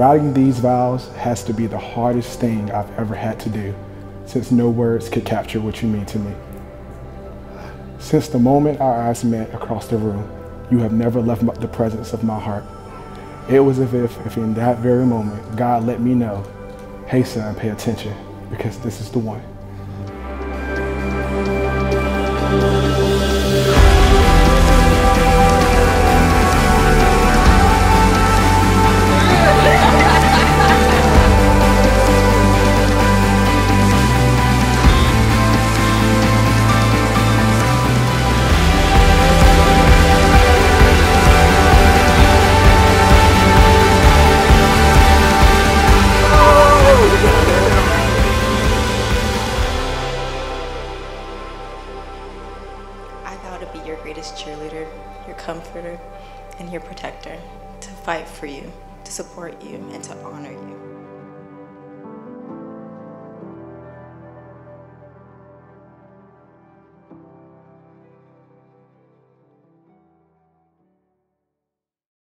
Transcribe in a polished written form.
Writing these vows has to be the hardest thing I've ever had to do, since no words could capture what you mean to me. Since the moment our eyes met across the room, you have never left the presence of my heart. It was as if in that very moment, God let me know, hey son, pay attention, because this is the one. I vow to be your greatest cheerleader, your comforter, and your protector, to fight for you, to support you, and to honor you.